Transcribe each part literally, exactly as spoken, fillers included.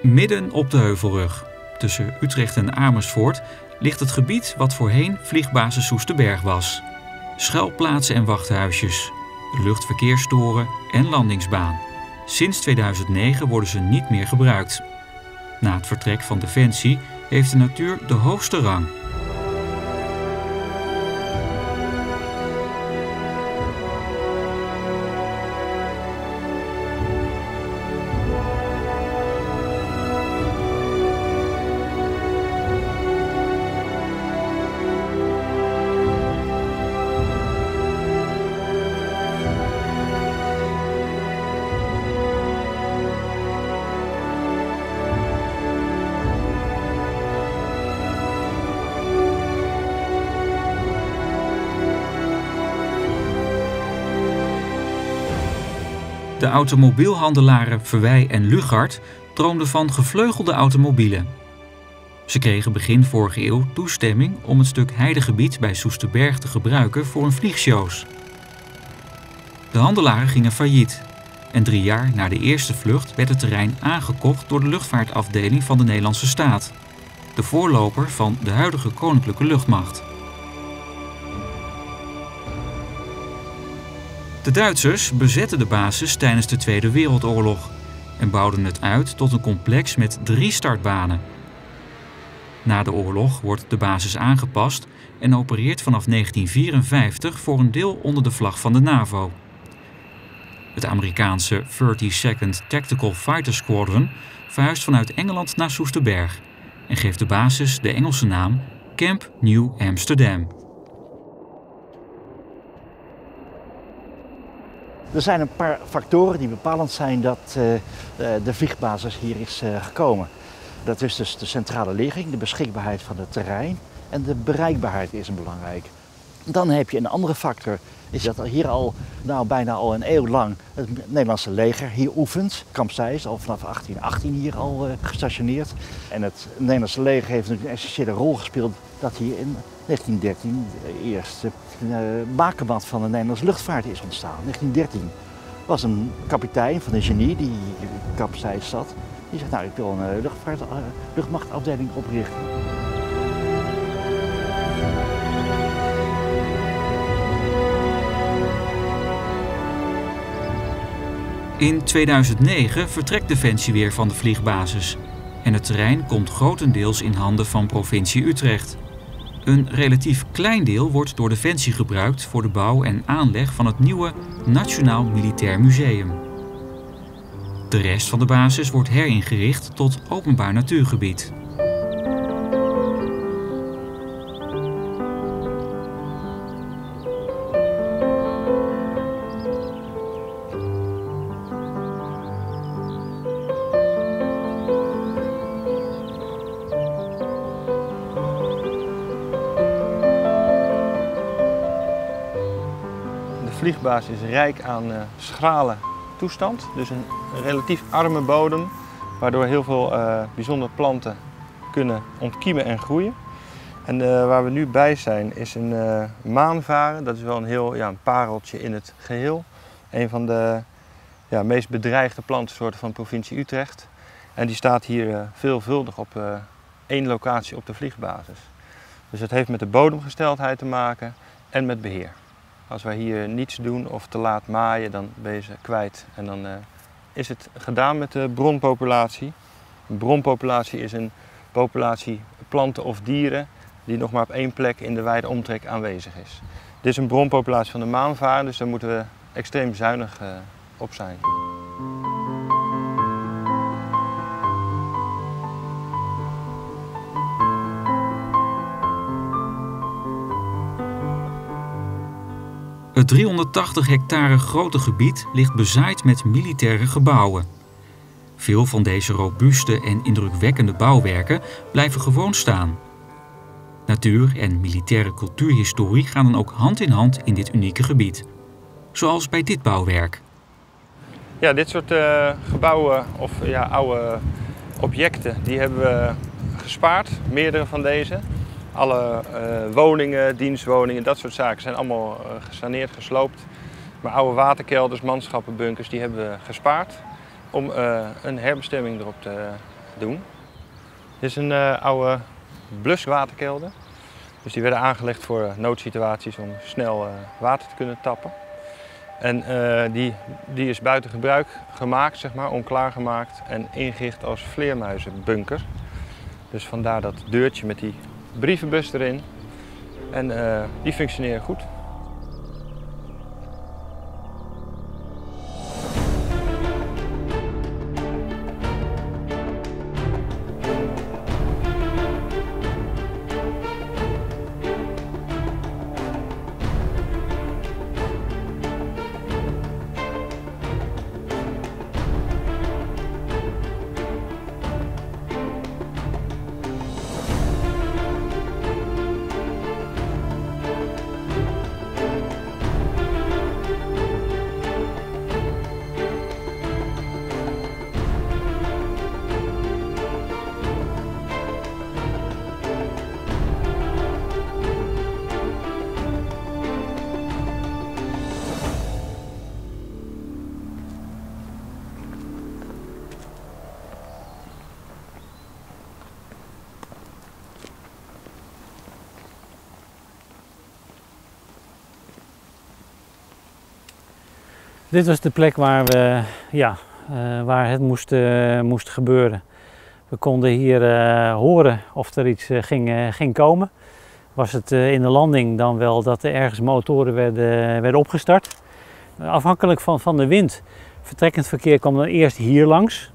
Midden op de Heuvelrug, tussen Utrecht en Amersfoort, ligt het gebied wat voorheen vliegbasis Soesterberg was. Schuilplaatsen en wachthuisjes, luchtverkeerstoren en landingsbaan. Sinds tweeduizend negen worden ze niet meer gebruikt. Na het vertrek van Defensie heeft de natuur de hoogste rang. De automobielhandelaren Verwij en Lugard droomden van gevleugelde automobielen. Ze kregen begin vorige eeuw toestemming om het stuk heidegebied bij Soesterberg te gebruiken voor hun vliegshows. De handelaren gingen failliet en drie jaar na de eerste vlucht werd het terrein aangekocht door de luchtvaartafdeling van de Nederlandse staat, de voorloper van de huidige Koninklijke Luchtmacht. De Duitsers bezetten de basis tijdens de Tweede Wereldoorlog en bouwden het uit tot een complex met drie startbanen. Na de oorlog wordt de basis aangepast en opereert vanaf negentien vierenvijftig voor een deel onder de vlag van de NAVO. Het Amerikaanse drieëndertigste Tactical Fighter Squadron verhuist vanuit Engeland naar Soesterberg en geeft de basis de Engelse naam Camp New Amsterdam. Er zijn een paar factoren die bepalend zijn dat uh, de vliegbasis hier is uh, gekomen. Dat is dus de centrale ligging, de beschikbaarheid van het terrein en de bereikbaarheid is een belangrijk. Dan heb je een andere factor, is dat er hier al nou, bijna al een eeuw lang het Nederlandse leger hier oefent. Kamp Zij is al vanaf achttien achttien hier al uh, gestationeerd. En het Nederlandse leger heeft een essentiële rol gespeeld dat hier in negentien dertien de eerste uh, bakermat van de Nederlandse luchtvaart is ontstaan. negentien dertien was een kapitein van een genie die in Kamp Zij zat. Die zegt, nou ik wil een uh, luchtvaart, uh, luchtmachtafdeling oprichten. In tweeduizend negen vertrekt Defensie weer van de vliegbasis en het terrein komt grotendeels in handen van provincie Utrecht. Een relatief klein deel wordt door Defensie gebruikt voor de bouw en aanleg van het nieuwe Nationaal Militair Museum. De rest van de basis wordt heringericht tot openbaar natuurgebied. De vliegbasis is rijk aan uh, schrale toestand, dus een relatief arme bodem, waardoor heel veel uh, bijzondere planten kunnen ontkiemen en groeien. En uh, waar we nu bij zijn is een uh, maanvaren, dat is wel een heel ja, een pareltje in het geheel. Een van de ja, meest bedreigde plantensoorten van provincie Utrecht. En die staat hier uh, veelvuldig op uh, één locatie op de vliegbasis. Dus het heeft met de bodemgesteldheid te maken en met beheer. Als wij hier niets doen of te laat maaien, dan ben je ze kwijt. En dan uh, is het gedaan met de bronpopulatie. Een bronpopulatie is een populatie planten of dieren die nog maar op één plek in de wijde omtrek aanwezig is. Dit is een bronpopulatie van de maanvaren, dus daar moeten we extreem zuinig uh, op zijn. Het driehonderdtachtig hectare grote gebied ligt bezaaid met militaire gebouwen. Veel van deze robuuste en indrukwekkende bouwwerken blijven gewoon staan. Natuur en militaire cultuurhistorie gaan dan ook hand in hand in dit unieke gebied. Zoals bij dit bouwwerk. Ja, dit soort uh, gebouwen of ja, oude objecten die hebben we gespaard, meerdere van deze. Alle uh, woningen, dienstwoningen, dat soort zaken zijn allemaal uh, gesaneerd, gesloopt. Maar oude waterkelders, manschappen, bunkers, die hebben we gespaard om uh, een herbestemming erop te doen. Dit is een uh, oude bluswaterkelder. Dus die werden aangelegd voor uh, noodsituaties om snel uh, water te kunnen tappen. En uh, die, die is buiten gebruik gemaakt, zeg maar, onklaargemaakt en ingericht als vleermuizenbunker. Dus vandaar dat deurtje met die brievenbus erin. En uh, die functioneren goed. Dit was de plek waar, we, ja, uh, waar het moest, uh, moest gebeuren. We konden hier uh, horen of er iets uh, ging, uh, ging komen. Was het uh, in de landing dan wel dat er ergens motoren werden, werden opgestart. Uh, afhankelijk van, van de wind. Vertrekkend verkeer kwam dan eerst hier langs.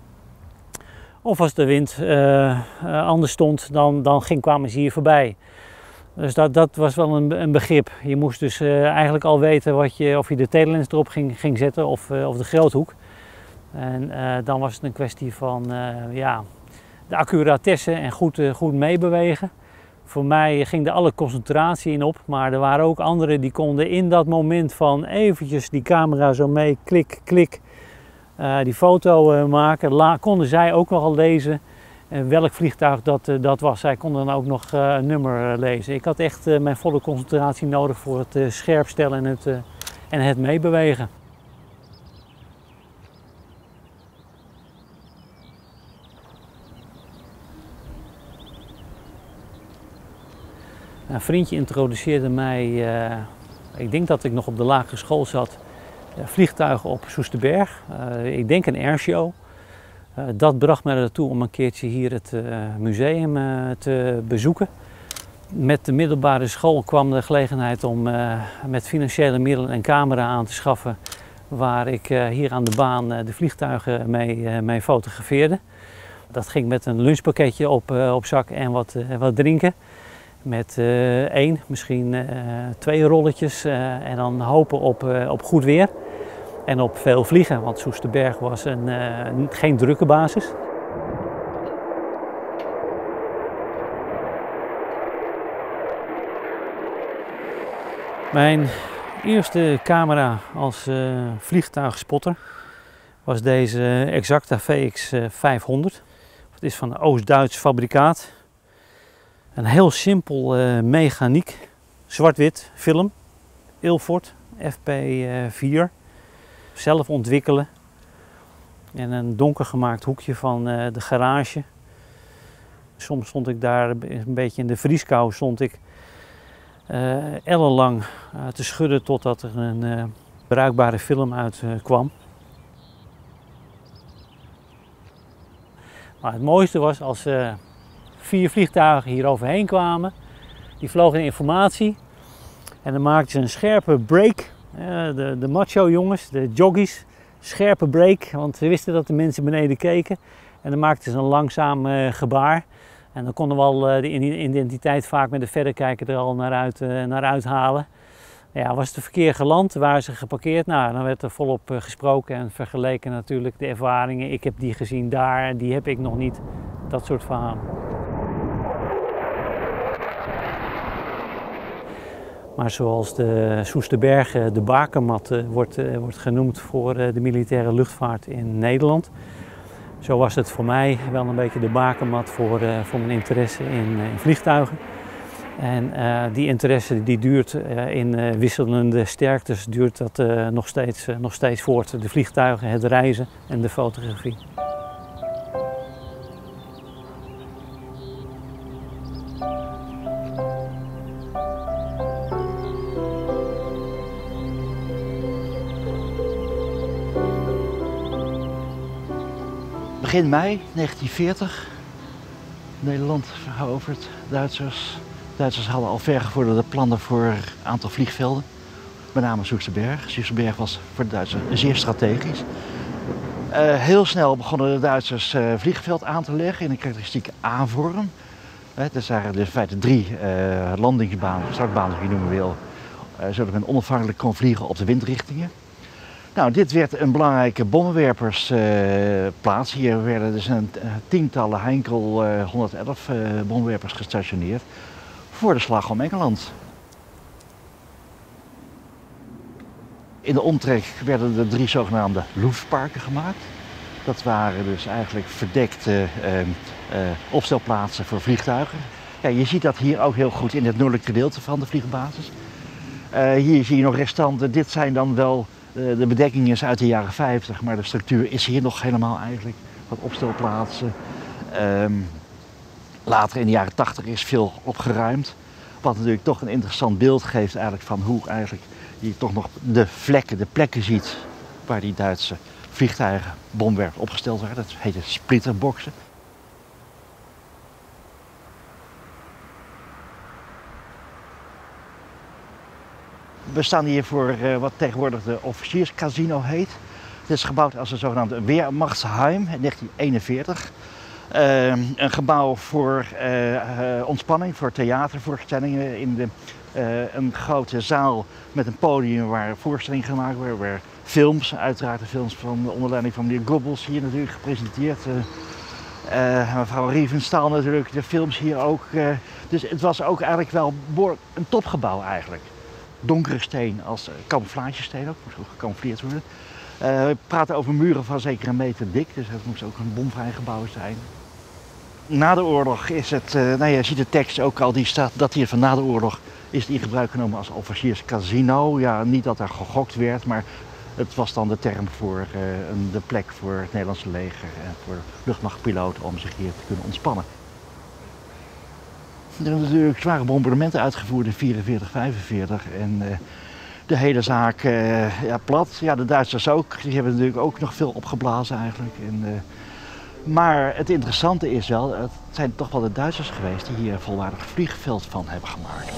Of als de wind uh, uh, anders stond, dan, dan ging, kwamen ze hier voorbij. Dus dat, dat was wel een, een begrip. Je moest dus uh, eigenlijk al weten wat je, of je de telelens erop ging, ging zetten of, uh, of de groothoek. En uh, dan was het een kwestie van uh, ja, de accuratesse en goed, uh, goed meebewegen. Voor mij ging er alle concentratie in op, maar er waren ook anderen die konden in dat moment van eventjes die camera zo mee, klik, klik, uh, die foto uh, maken. La, konden zij ook nogal lezen uh, welk vliegtuig dat, uh, dat was. Zij konden dan ook nog uh, een nummer uh, lezen. Ik had echt uh, mijn volle concentratie nodig voor het uh, scherp stellen en het, uh, en het meebewegen. Een vriendje introduceerde mij, uh, ik denk dat ik nog op de lagere school zat, uh, vliegtuigen op Soesterberg. Uh, ik denk een airshow. Uh, dat bracht mij ertoe om een keertje hier het uh, museum uh, te bezoeken. Met de middelbare school kwam de gelegenheid om uh, met financiële middelen een camera aan te schaffen waar ik uh, hier aan de baan uh, de vliegtuigen mee, uh, mee fotografeerde. Dat ging met een lunchpakketje op, uh, op zak en wat, uh, wat drinken. Met uh, één, misschien uh, twee rolletjes uh, en dan hopen op, uh, op goed weer en op veel vliegen, want Soesterberg was een, uh, geen drukke basis. Mijn eerste camera als uh, vliegtuigspotter was deze Exacta V X vijfhonderd. Het is van een Oost-Duits fabrikaat. Een heel simpel uh, mechaniek, zwart-wit film, Ilford F P vier, zelf ontwikkelen en een donker gemaakt hoekje van uh, de garage. Soms stond ik daar een beetje in de vrieskou, stond ik uh, ellenlang uh, te schudden totdat er een uh, bruikbare film uit uh, kwam. Maar het mooiste was als uh, vier vliegtuigen hier overheen kwamen. Die vlogen in informatie en dan maakten ze een scherpe break. Uh, de, de macho jongens, de joggies, scherpe break, want ze wisten dat de mensen beneden keken. En dan maakten ze een langzaam uh, gebaar. En dan konden we al uh, de identiteit vaak met de verrekijker er al naar uit, uh, naar uithalen. Ja, was het verkeer geland, waren ze geparkeerd, nou, dan werd er volop uh, gesproken en vergeleken natuurlijk de ervaringen. Ik heb die gezien daar, die heb ik nog niet, dat soort verhalen. Maar zoals de Soesterberg de bakermat uh, wordt, uh, wordt genoemd voor uh, de militaire luchtvaart in Nederland. Zo was het voor mij wel een beetje de bakermat voor, uh, voor mijn interesse in, uh, in vliegtuigen. En uh, die interesse die duurt uh, in uh, wisselende sterktes, duurt dat uh, nog, steeds, uh, nog steeds voort. De vliegtuigen, het reizen en de fotografie. begin mei negentien veertig. Nederland veroverd, Duitsers. Duitsers hadden al vergevorderde plannen voor een aantal vliegvelden. Met name Soesterberg. Soesterberg was voor de Duitsers zeer strategisch. Uh, heel snel begonnen de Duitsers uh, vliegveld aan te leggen in een karakteristieke A-vorm. Het waren dus in feite drie uh, landingsbanen, startbanen, als je noemen wil, uh, zodat men onafhankelijk kon vliegen op de windrichtingen. Nou, dit werd een belangrijke bommenwerpersplaats. Uh, Hier werden dus een uh, tientallen Heinkel uh, honderdelf uh, bommenwerpers gestationeerd voor de slag om Engeland. In de omtrek werden er drie zogenaamde Luftparken gemaakt. Dat waren dus eigenlijk verdekte uh, uh, opstelplaatsen voor vliegtuigen. Ja, je ziet dat hier ook heel goed in het noordelijk gedeelte van de vliegbasis. Uh, hier zie je nog restanten. Dit zijn dan wel uh, de bedekkingen uit de jaren vijftig, maar de structuur is hier nog helemaal eigenlijk. Wat opstelplaatsen. Um, later in de jaren tachtig is veel opgeruimd. Wat natuurlijk toch een interessant beeld geeft eigenlijk van hoe eigenlijk je toch nog de vlekken, de plekken ziet waar die Duitse vliegtuigen, bomwerpen opgesteld waren. Dat heette splitterboxen. We staan hier voor uh, wat tegenwoordig de officierscasino heet. Het is gebouwd als een zogenaamde Wehrmachtsheim in negentien eenenveertig. Uh, een gebouw voor uh, uh, ontspanning, voor theatervoorstellingen. In de, uh, een grote zaal met een podium waar voorstellingen gemaakt worden. Waar films, uiteraard de films van de onderleiding van meneer Goebbels hier natuurlijk gepresenteerd. Uh, uh, mevrouw Riefenstahl natuurlijk, de films hier ook. Uh, dus het was ook eigenlijk wel een topgebouw eigenlijk. Donkere steen als camouflagesteen ook, moest ook gecamoufleerd worden. Uh, we praten over muren van zeker een meter dik, dus het moest ook een bomvrij gebouw zijn. Na de oorlog is het, uh, nou je ziet de tekst ook al, die staat dat hier van na de oorlog is het in gebruik genomen als officierscasino. Ja, niet dat er gegokt werd, maar het was dan de term voor uh, de plek voor het Nederlandse leger en voor luchtmachtpiloten om zich hier te kunnen ontspannen. Er zijn natuurlijk zware bombardementen uitgevoerd in vierenveertig, vijfenveertig en uh, de hele zaak uh, ja, plat. Ja, de Duitsers ook, die hebben natuurlijk ook nog veel opgeblazen eigenlijk. En, uh, maar het interessante is wel, het zijn toch wel de Duitsers geweest die hier een volwaardig vliegveld van hebben gemaakt.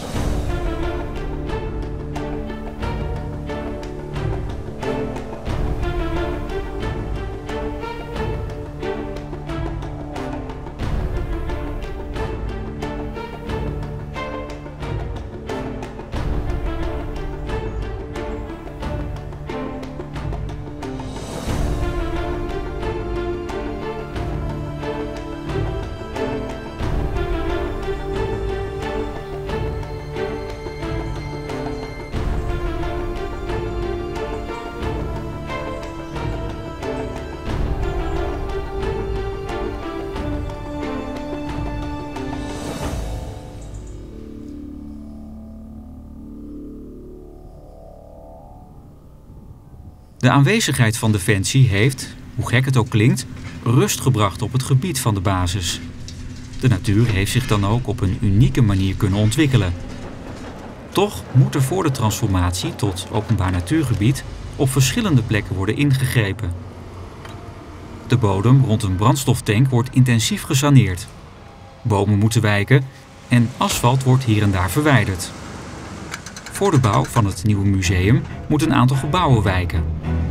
De aanwezigheid van Defensie heeft, hoe gek het ook klinkt, rust gebracht op het gebied van de basis. De natuur heeft zich dan ook op een unieke manier kunnen ontwikkelen. Toch moet er voor de transformatie tot openbaar natuurgebied op verschillende plekken worden ingegrepen. De bodem rond een brandstoftank wordt intensief gesaneerd. Bomen moeten wijken en asfalt wordt hier en daar verwijderd. Voor de bouw van het nieuwe museum moet een aantal gebouwen wijken.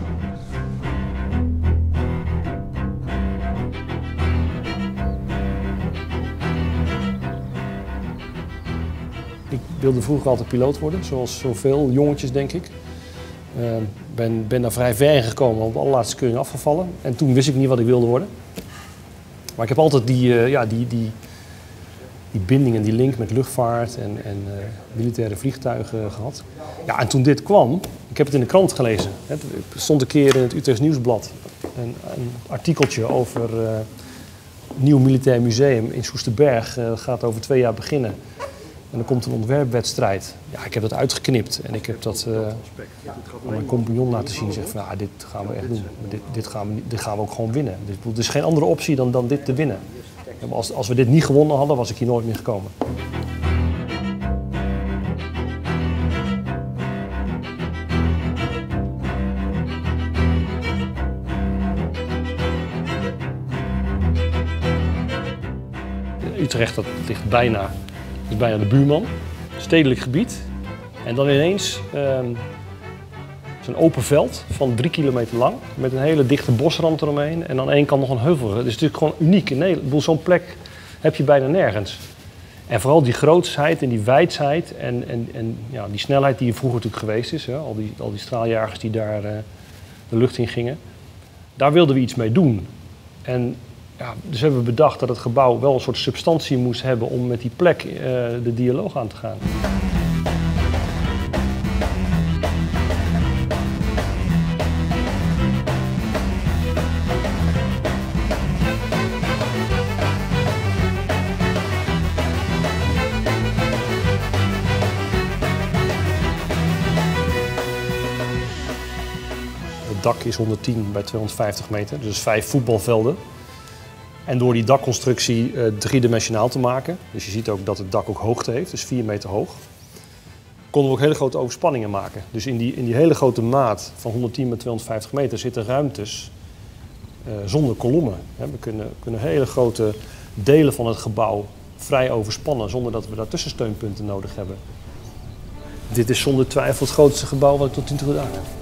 Ik wilde vroeger altijd piloot worden, zoals zoveel jongetjes denk ik. Ik uh, ben, ben daar vrij ver in gekomen, op de allerlaatste keuring afgevallen. En toen wist ik niet wat ik wilde worden. Maar ik heb altijd die, uh, ja, die, die, die binding en die link met luchtvaart en, en uh, militaire vliegtuigen gehad. Ja, en toen dit kwam, ik heb het in de krant gelezen. Er stond een keer in het Utrechts Nieuwsblad een, een artikeltje over uh, een nieuw militair museum in Soesterberg. Uh, dat gaat over twee jaar beginnen. En dan komt een ontwerpwedstrijd. Ja, ik heb dat uitgeknipt en ik heb dat uh, aan mijn compagnon laten zien. Zeg van, nou, dit gaan we echt doen. Dit, dit, gaan we, dit gaan we ook gewoon winnen. Dus, er is geen andere optie dan, dan dit te winnen. Als, als we dit niet gewonnen hadden, was ik hier nooit meer gekomen. Utrecht, dat ligt bijna, is bijna de buurman. Stedelijk gebied. En dan ineens um, zo'n open veld van drie kilometer lang. Met een hele dichte bosrand eromheen. En aan één kant nog een heuvel. Het is natuurlijk gewoon uniek in Nederland. Zo'n plek heb je bijna nergens. En vooral die grootsheid en die wijdsheid en, en, en ja, die snelheid die er vroeger natuurlijk geweest is. Hè? Al, die, al die straaljagers die daar uh, de lucht in gingen. Daar wilden we iets mee doen. En ja, dus hebben we bedacht dat het gebouw wel een soort substantie moest hebben om met die plek uh, de dialoog aan te gaan. Het dak is honderdtien bij tweehonderdvijftig meter, dus vijf voetbalvelden. En door die dakconstructie uh, driedimensionaal te maken, dus je ziet ook dat het dak ook hoogte heeft, dus vier meter hoog, konden we ook hele grote overspanningen maken. Dus in die, in die hele grote maat van honderdtien bij tweehonderdvijftig meter zitten ruimtes uh, zonder kolommen. We kunnen, kunnen hele grote delen van het gebouw vrij overspannen zonder dat we daar tussensteunpunten nodig hebben. Dit is zonder twijfel het grootste gebouw wat ik tot nu toe gedaan heb.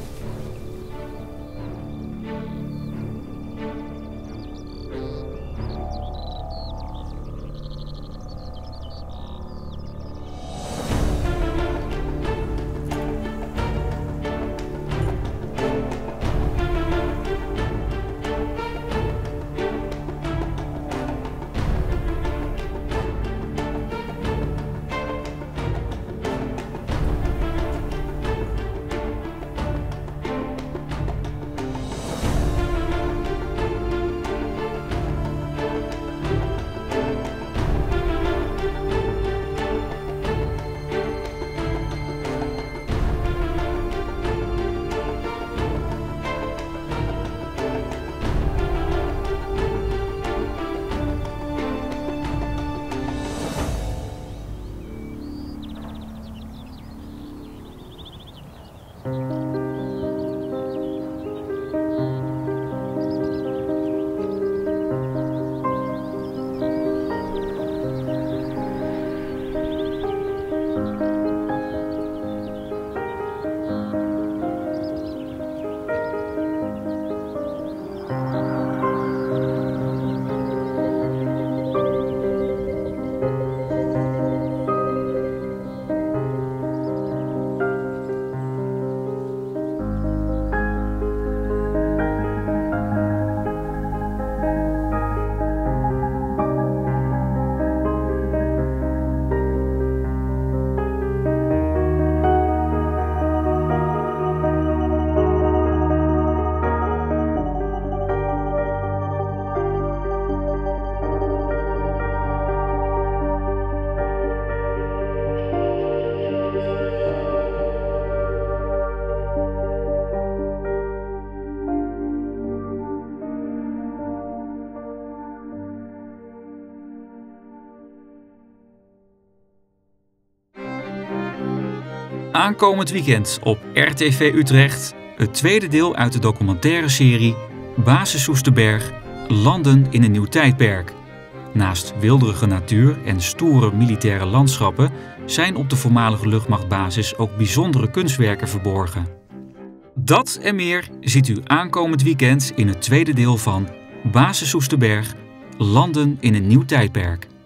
Aankomend weekend op R T V Utrecht het tweede deel uit de documentaire serie Basis Soesterberg – Landen in een nieuw tijdperk. Naast weelderige natuur en stoere militaire landschappen zijn op de voormalige luchtmachtbasis ook bijzondere kunstwerken verborgen. Dat en meer ziet u aankomend weekend in het tweede deel van Basis Soesterberg – Landen in een nieuw tijdperk.